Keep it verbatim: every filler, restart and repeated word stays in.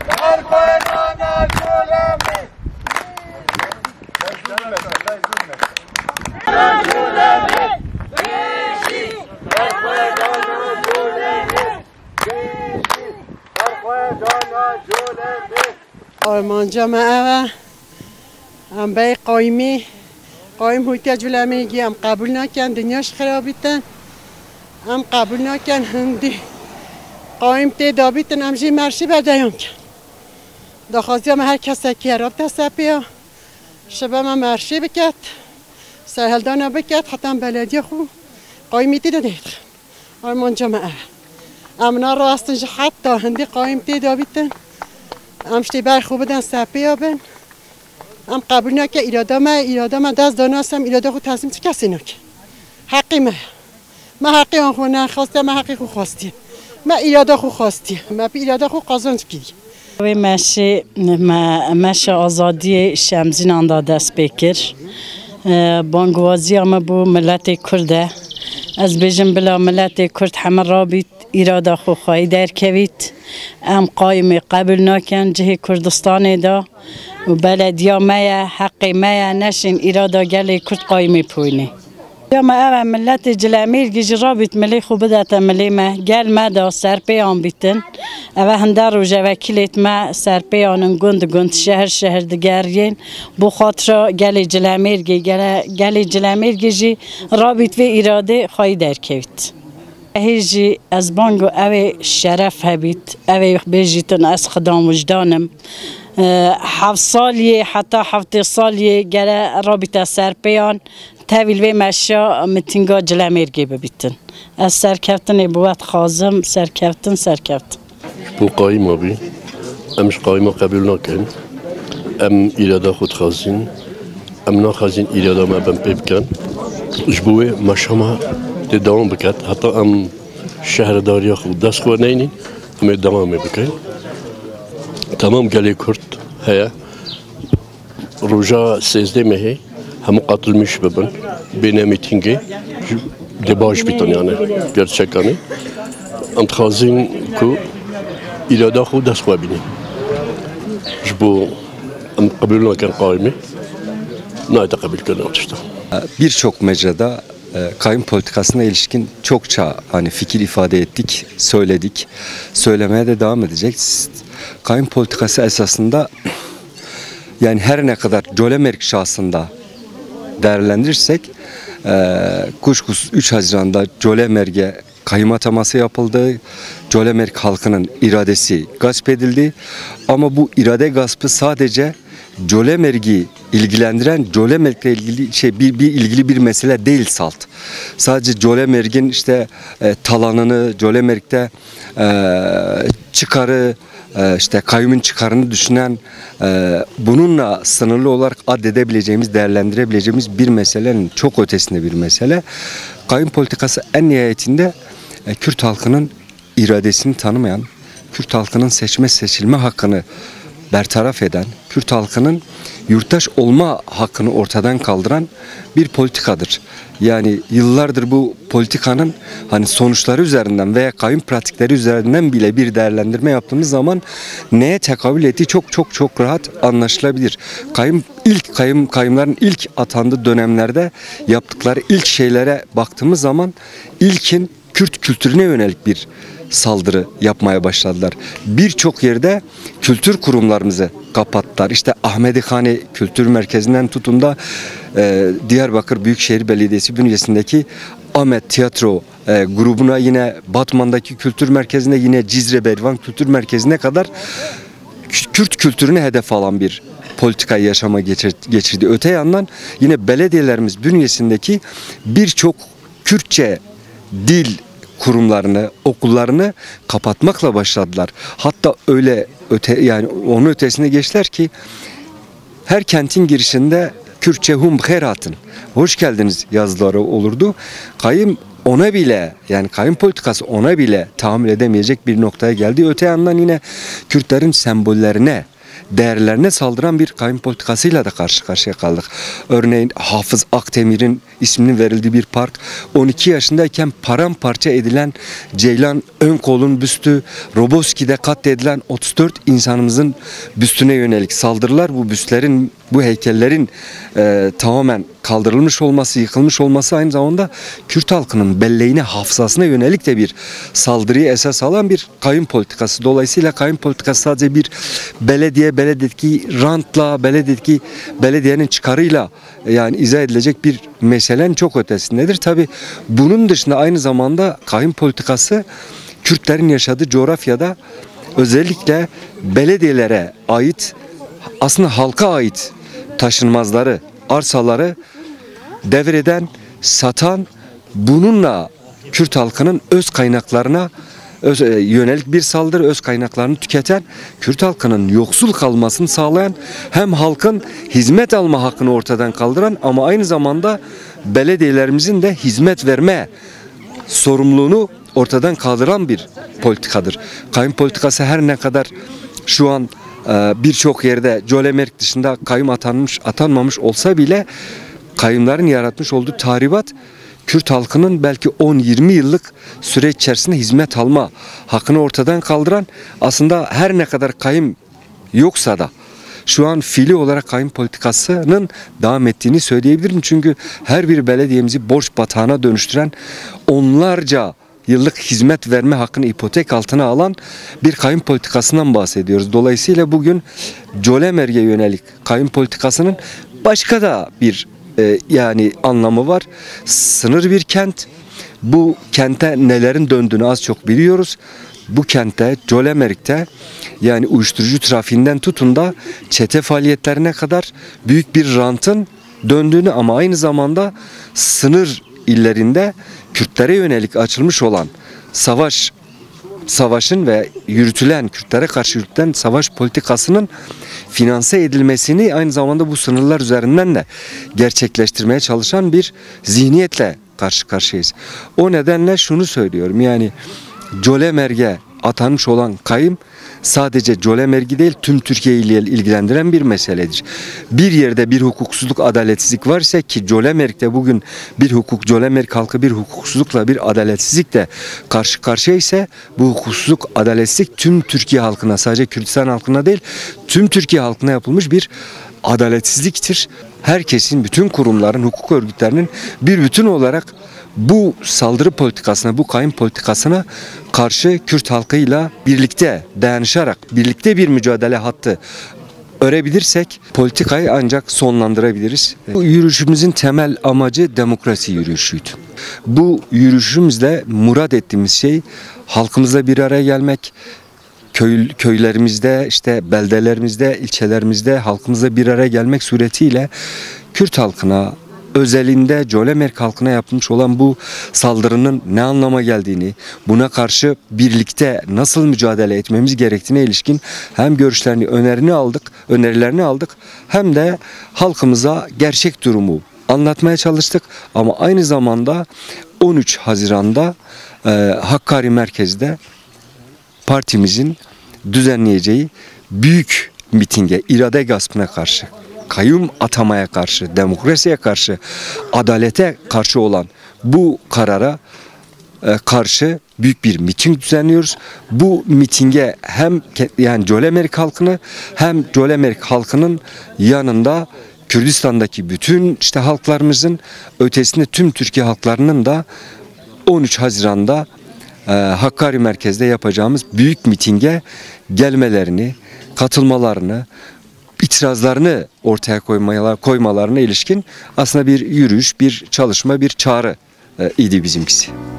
آرمانجا ما ام بای قایمی قایم هویت جلمه‌ای ام قبول نکن دنیاش خرابیتن ام قبول نکن هندی قایم تی دابیتن ام جی مرشی بدیان کن دخوازی ام هر کسی که راب تسپیا شبه ما مرشی بکت سهلدانا بکت حتی بلدی خو قایمی تی دادید آرمانجا ما امنا راستن حتی هندی قایم تی دابیتن امشتی بر خوب بدن سپیا بن ام قبول نکه ایرادا ما ایرادا ما دست دانستم ایرادا خود تصمیم چه کسی نکه حقی ما ما حقی آن خود نخواسته ما حقی خود خواستی ما ایرادا خود خواستی ما بی ایرادا خود قازانج گیری و مشه ما مشه آزادی شمزین آندا دست بکر بانگوازی اما بو ملت کرده از بیشم بلا ملت کرد همه رابط ایرادا خو خواهی در کوید ام قایم قبول نکن جه کردستان دا و بلدیا مایا حقی مایا نشین ایرادا گلی کرد قایمی پوینی یا ما اول ملت جلمیر گیج رابط ملی خوب بدات ملی ما گل ما دا سرپیان بیتن اول هندار و جوکیلیت ما سرپیانن گند گند شهر شهر دگرین بو خاطر گلی جلمیر گی گلی جلمیر گیجی رابط و ایراده خواهی در کوید هیچی از بانگو اوه شرف هبید اوه بیجیتن از خدام وجدانم هفت سالیه حتی هفت سالیه گره رابطه سرپیان تحویل و مشا متینگا جلمرگی ببیتن از سرکفتن بوات خازم سرکفتن سرکفتن بو قایم آبی امش قایم قبول نکن ام ایرادا خود خازین ام نخازین ایرادا ما بم بکن جبوه مشما دوام بکرد حتی ام شهرداری خود دست خود نینی ام دوام بکن تمام گلی کرد هیا روزا سیزده مهی هم قتل میش ببن بین میتینگی دباش بیتن یعنی gerçekten ام خازین کو ایرادا خود دست خود بینی جبو ام قبول نکن قایمی نه تقبل کردن işte. Birçok mecrada kayyum politikasına ilişkin çokça hani fikir ifade ettik, söyledik, söylemeye de devam edeceğiz. Kayyum politikası esasında yani her ne kadar Cölemerk şahsında değerlendirirsek e, kuşkusuz üç Haziran'da Cölemerk'e kayyum ataması yapıldı. Cölemerk halkının iradesi gasp edildi. Ama bu irade gaspı sadece Cölemerk'i ilgilendiren Cölemerk'le ilgili şey bir, bir ilgili bir mesele değil salt. Sadece Cölemerk'in işte e, talanını, Cölemerk'te e, çıkarı, e, işte kayyumun çıkarını düşünen e, bununla sınırlı olarak addedebileceğimiz, değerlendirebileceğimiz bir meselenin çok ötesinde bir mesele. Kayyum politikası en nihayetinde e, Kürt halkının iradesini tanımayan, Kürt halkının seçme seçilme hakkını bertaraf eden, Kürt halkının yurttaş olma hakkını ortadan kaldıran bir politikadır. Yani yıllardır bu politikanın hani sonuçları üzerinden veya kayyum pratikleri üzerinden bile bir değerlendirme yaptığımız zaman neye tekabül ettiği çok çok çok rahat anlaşılabilir. Kayyum ilk kayyum kayyumların ilk atandığı dönemlerde yaptıkları ilk şeylere baktığımız zaman ilkin Kürt kültürüne yönelik bir saldırı yapmaya başladılar. Birçok yerde kültür kurumlarımızı kapattılar. İşte Ahmedihane Kültür Merkezi'nden tutun da e, Diyarbakır Büyükşehir Belediyesi bünyesindeki Ahmet Tiyatro e, grubuna, yine Batman'daki kültür merkezine, yine Cizre Bervan Kültür Merkezi'ne kadar Kürt kültürünü hedef alan bir politikayı yaşama geçirdi. Öte yandan yine belediyelerimiz bünyesindeki birçok Kürtçe dil kurumlarını, okullarını kapatmakla başladılar. Hatta öyle öte yani onun ötesine geçtiler ki her kentin girişinde Kürtçe hum bheratın, hoş geldiniz yazıları olurdu. Kayyum ona bile, yani kayyum politikası ona bile tahammül edemeyecek bir noktaya geldi. Öte yandan yine Kürtlerin sembollerine değerlerine saldıran bir kayyum politikasıyla da karşı karşıya kaldık. Örneğin Hafız Akdemir'in isminin verildiği bir park, on iki yaşındayken paramparça edilen Ceylan Önkol'un büstü, Roboski'de katledilen otuz dört insanımızın büstüne yönelik saldırılar, bu büstlerin, bu heykellerin e, tamamen kaldırılmış olması, yıkılmış olması aynı zamanda Kürt halkının belleğine, hafızasına yönelik de bir saldırıyı esas alan bir kayyum politikası. Dolayısıyla kayyum politikası sadece bir belediye, belediyedeki rantla, belediyedeki belediyenin çıkarıyla yani izah edilecek bir meselenin çok ötesindedir. Tabi bunun dışında aynı zamanda kayyum politikası Kürtlerin yaşadığı coğrafyada özellikle belediyelere ait, aslında halka ait taşınmazları, arsaları devreden, satan, bununla Kürt halkının öz kaynaklarına öz, yönelik bir saldırı, öz kaynaklarını tüketen, Kürt halkının yoksul kalmasını sağlayan, hem halkın hizmet alma hakkını ortadan kaldıran ama aynı zamanda belediyelerimizin de hizmet verme sorumluluğunu ortadan kaldıran bir politikadır. Kayyum politikası her ne kadar şu an birçok yerde Colemerk dışında kayyum atanmış, atanmamış olsa bile kayyumların yaratmış olduğu tahribat Kürt halkının belki on yirmi yıllık süre içerisinde hizmet alma hakkını ortadan kaldıran, aslında her ne kadar kayyum yoksa da şu an fiili olarak kayyum politikasının devam ettiğini söyleyebilirim. Çünkü her bir belediyemizi borç batağına dönüştüren, onlarca yıllık hizmet verme hakkını ipotek altına alan bir kayyum politikasından bahsediyoruz. Dolayısıyla bugün Colemerk'e yönelik kayyum politikasının başka da bir e, yani anlamı var. Sınır bir kent. Bu kente nelerin döndüğünü az çok biliyoruz. Bu kentte, Colemerk'te yani uyuşturucu trafiğinden tutun da çete faaliyetlerine kadar büyük bir rantın döndüğünü, ama aynı zamanda sınır illerinde Kürtlere yönelik açılmış olan savaş savaşın ve yürütülen, Kürtlere karşı yürütülen savaş politikasının finanse edilmesini aynı zamanda bu sınırlar üzerinden de gerçekleştirmeye çalışan bir zihniyetle karşı karşıyayız. O nedenle şunu söylüyorum, yani Colemerk'e atanmış olan kayyum sadece Colemerk'i değil tüm Türkiye'yi ilgilendiren bir meseledir. Bir yerde bir hukuksuzluk, adaletsizlik varsa, ki Colemerk'te bugün bir hukuk, Colemerk halkı bir hukuksuzlukla, bir adaletsizlikle karşı karşıya ise, bu hukuksuzluk, adaletsizlik tüm Türkiye halkına, sadece Kürdistan halkına değil tüm Türkiye halkına yapılmış bir adaletsizliktir. Herkesin, bütün kurumların, hukuk örgütlerinin bir bütün olarak bu saldırı politikasına, bu kayyum politikasına karşı Kürt halkıyla birlikte dayanışarak, birlikte bir mücadele hattı örebilirsek politikayı ancak sonlandırabiliriz. Bu yürüyüşümüzün temel amacı demokrasi yürüyüşüydü. Bu yürüyüşümüzde murad ettiğimiz şey halkımızla bir araya gelmek, köy, köylerimizde, işte beldelerimizde, ilçelerimizde halkımızla bir araya gelmek suretiyle Kürt halkına, özelinde Colemerk halkına yapılmış olan bu saldırının ne anlama geldiğini, buna karşı birlikte nasıl mücadele etmemiz gerektiğine ilişkin hem görüşlerini, önerini aldık, önerilerini aldık, hem de halkımıza gerçek durumu anlatmaya çalıştık. Ama aynı zamanda on üç Haziran'da e, Hakkari merkezde partimizin düzenleyeceği büyük mitinge, irade gaspına karşı, kayyum atamaya karşı, demokrasiye karşı, adalete karşı olan bu karara e, karşı büyük bir miting düzenliyoruz. Bu mitinge hem yani Colemerk halkını, hem Colemerk halkının yanında Kürdistan'daki bütün işte halklarımızın ötesinde tüm Türkiye halklarının da on üç Haziran'da e, Hakkari merkezde yapacağımız büyük mitinge gelmelerini, katılmalarını, itirazlarını ortaya koymalar, koymalarına ilişkin aslında bir yürüyüş, bir çalışma, bir çağrı e, idi bizimkisi.